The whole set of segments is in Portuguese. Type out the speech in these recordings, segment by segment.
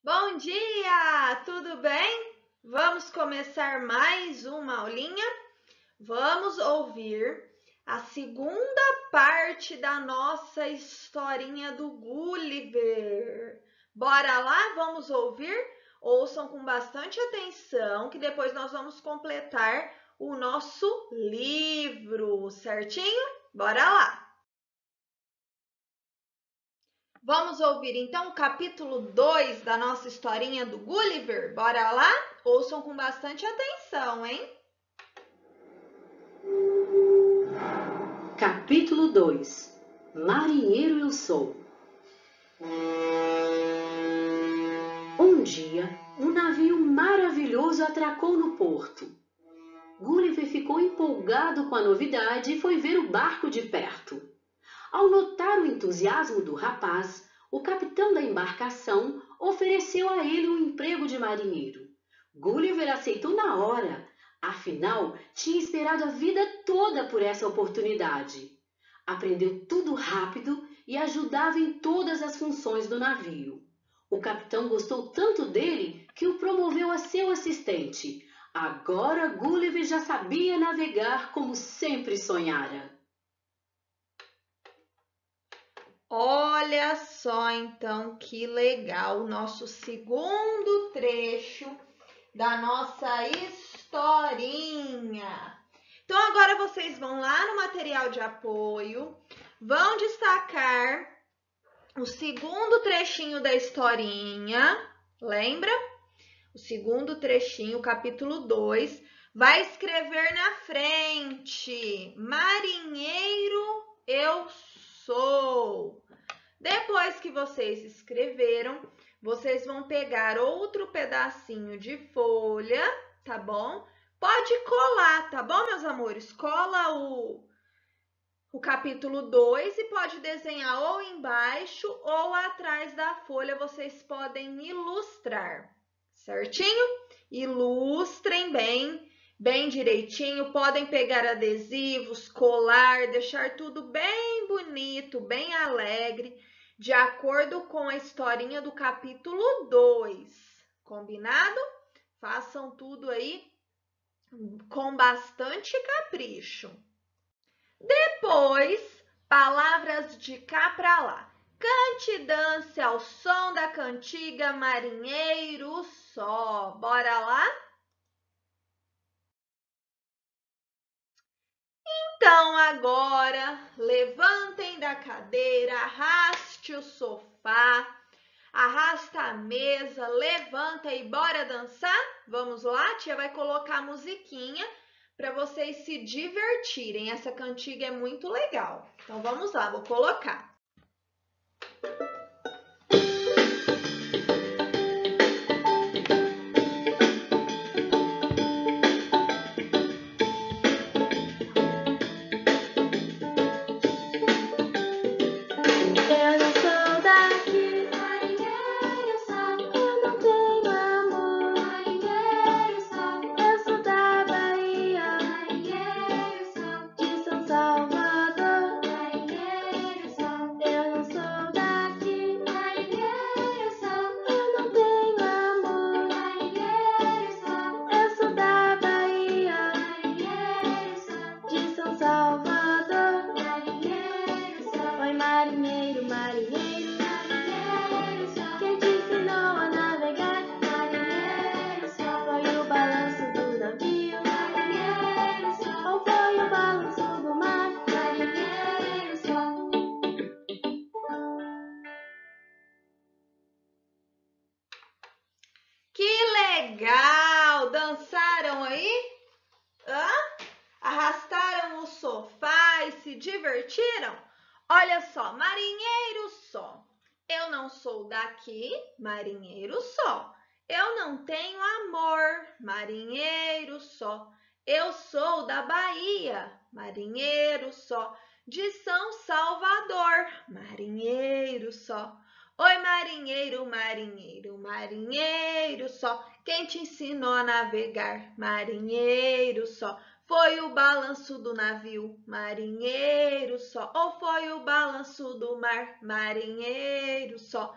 Bom dia, tudo bem? Vamos começar mais uma aulinha? Vamos ouvir a segunda parte da nossa historinha do Gulliver. Bora lá, vamos ouvir? Ouçam com bastante atenção, que depois nós vamos completar o nosso livro, certinho? Bora lá! Vamos ouvir então o capítulo 2 da nossa historinha do Gulliver? Bora lá? Ouçam com bastante atenção, hein? Capítulo 2 Marinheiro eu sou. Um dia, um navio maravilhoso atracou no porto. Gulliver ficou empolgado com a novidade e foi ver o barco de perto. Ao notar o entusiasmo do rapaz, o capitão da embarcação ofereceu a ele um emprego de marinheiro. Gulliver aceitou na hora, afinal, tinha esperado a vida toda por essa oportunidade. Aprendeu tudo rápido e ajudava em todas as funções do navio. O capitão gostou tanto dele que o promoveu a seu assistente. Agora Gulliver já sabia navegar como sempre sonhara. Olha só então que legal o nosso segundo trecho da nossa historinha. Então agora vocês vão lá no material de apoio, vão destacar o segundo trechinho da historinha, lembra? O segundo trechinho, capítulo 2, vai escrever na frente: Marinheiro eu sou. Depois que vocês escreveram, vocês vão pegar outro pedacinho de folha, tá bom? Pode colar, tá bom, meus amores? Cola o capítulo 2 e pode desenhar ou embaixo ou atrás da folha, vocês podem ilustrar, certinho? Ilustrem bem direitinho, podem pegar adesivos, colar, deixar tudo bem bonito, bem alegre, de acordo com a historinha do capítulo 2, combinado? Façam tudo aí com bastante capricho. Depois, palavras de cá pra lá. Cante e dance ao som da cantiga Marinheiro só. Bora lá? Então agora, levantem da cadeira, arraste o sofá, arrasta a mesa, levanta e bora dançar? Vamos lá? Tia vai colocar a musiquinha para vocês se divertirem. Essa cantiga é muito legal. Então vamos lá, vou colocar. Que legal! Dançaram aí? Hã? Arrastaram o sofá e se divertiram? Olha só, marinheiro só. Eu não sou daqui, marinheiro só. Eu não tenho amor, marinheiro só. Eu sou da Bahia, marinheiro só. De São Salvador, marinheiro só. Oi, marinheiro, marinheiro, marinheiro só. Quem te ensinou a navegar, marinheiro só? Foi o balanço do navio, marinheiro só. Ou foi o balanço do mar, marinheiro só?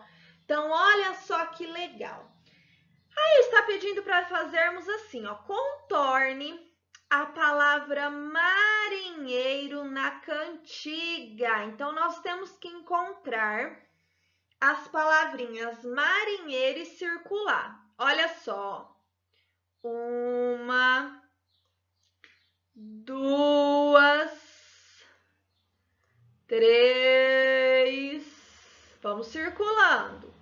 Então, olha só que legal. Aí está pedindo para fazermos assim, ó, contorne a palavra marinheiro na cantiga. Então, nós temos que encontrar as palavrinhas marinheiro e circular. Olha só. 1, 2, 3. Vamos circulando.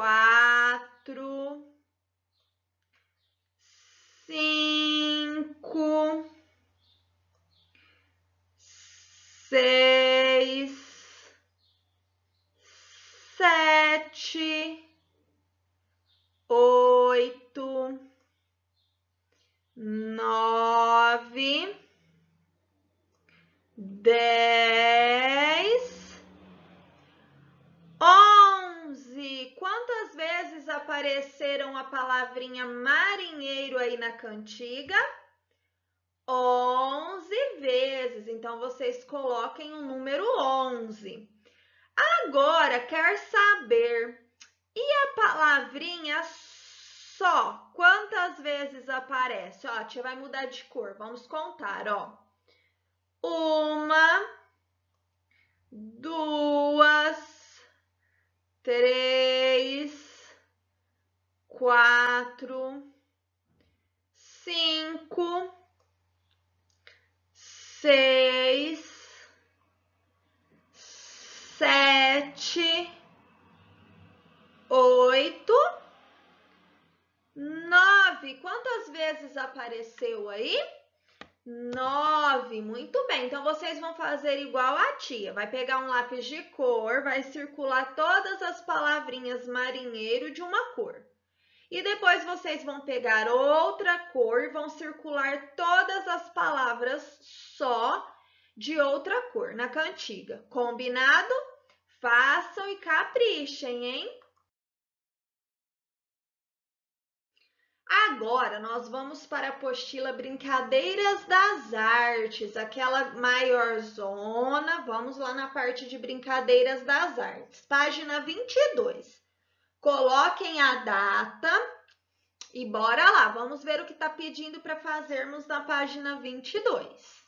4, 5, 6, 7, 8, 9, 10, 11. Quantas vezes apareceram a palavrinha marinheiro aí na cantiga? 11 vezes. Então, vocês coloquem o número 11. Agora, quer saber, e a palavrinha só? Quantas vezes aparece? Ó, a tia vai mudar de cor. Vamos contar, ó. 1, 2, 3, 4, 5, 6, 7, 8, 9. Quantas vezes apareceu aí? 9. Muito bem. Então, vocês vão fazer igual a tia. Vai pegar um lápis de cor, vai circular todas as palavrinhas marinheiro de uma cor. E depois vocês vão pegar outra cor e vão circular todas as palavras só de outra cor na cantiga. Combinado? Façam e caprichem, hein? Agora, nós vamos para a apostila Brincadeiras das Artes, aquela maior zona. Vamos lá na parte de Brincadeiras das Artes, página 22. Coloquem a data e bora lá. Vamos ver o que está pedindo para fazermos na página 22.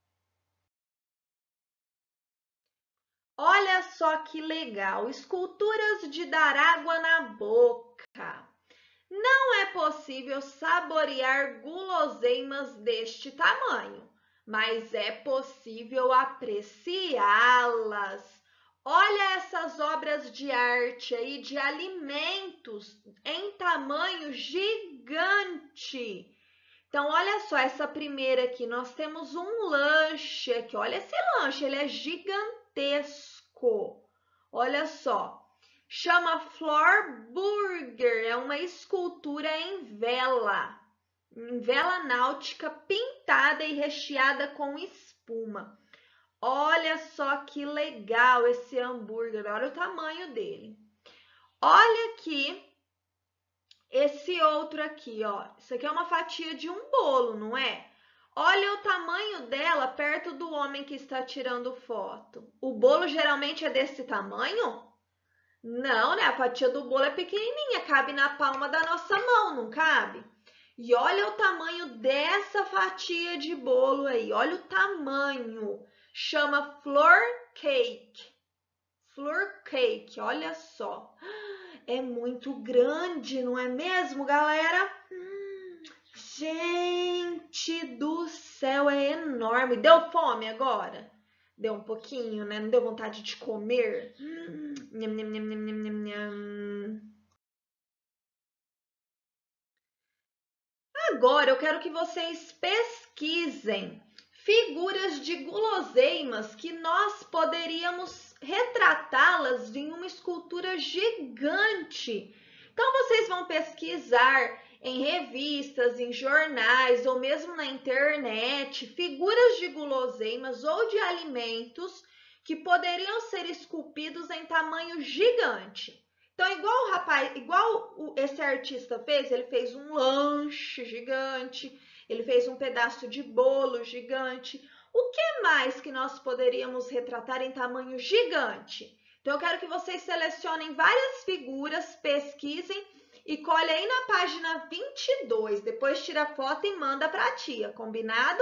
Olha só que legal, esculturas de dar água na boca. Não é possível saborear guloseimas deste tamanho, mas é possível apreciá-las. Olha essas obras de arte aí de alimentos em tamanho gigante. Então, olha só essa primeira aqui, nós temos um lanche aqui. Olha esse lanche, ele é gigantesco. Olha só. Chama Floor Burger, é uma escultura em vela náutica pintada e recheada com espuma. Olha só que legal esse hambúrguer, olha o tamanho dele. Olha aqui esse outro aqui, ó. Isso aqui é uma fatia de um bolo, não é? Olha o tamanho dela perto do homem que está tirando foto. O bolo geralmente é desse tamanho? Não, né? A fatia do bolo é pequenininha, cabe na palma da nossa mão, não cabe? E olha o tamanho dessa fatia de bolo aí, olha o tamanho. Chama Floor Cake. Floor Cake, olha só. É muito grande, não é mesmo, galera? Gente do céu, é enorme. Deu fome agora? Deu um pouquinho, né? Não deu vontade de comer? Nham, nham, nham, nham, nham, nham. Agora eu quero que vocês pesquisem figuras de guloseimas que nós poderíamos retratá-las em uma escultura gigante. Então, vocês vão pesquisar em revistas, em jornais ou mesmo na internet, figuras de guloseimas ou de alimentos que poderiam ser esculpidos em tamanho gigante. Então, igual esse artista fez, ele fez um lanche gigante, ele fez um pedaço de bolo gigante. O que mais que nós poderíamos retratar em tamanho gigante? Então, eu quero que vocês selecionem várias figuras, pesquisem e colhe aí na página 22. Depois tira a foto e manda para a tia, combinado?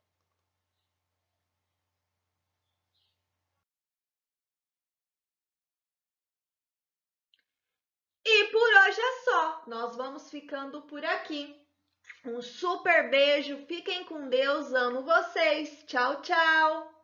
E por hoje é só. Nós vamos ficando por aqui. Um super beijo, fiquem com Deus, amo vocês. Tchau, tchau!